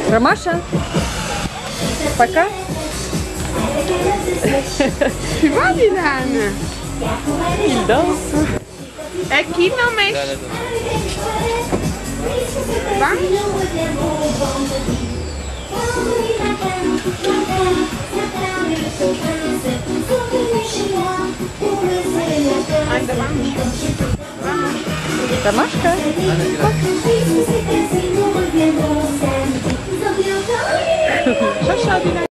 Ромаша, пока. Tu vois, Dylan? Il danse. Aqui não mexe. Vai? Ainda vamos? Vamos. Ромашка. Tchau, tchau, Dylan.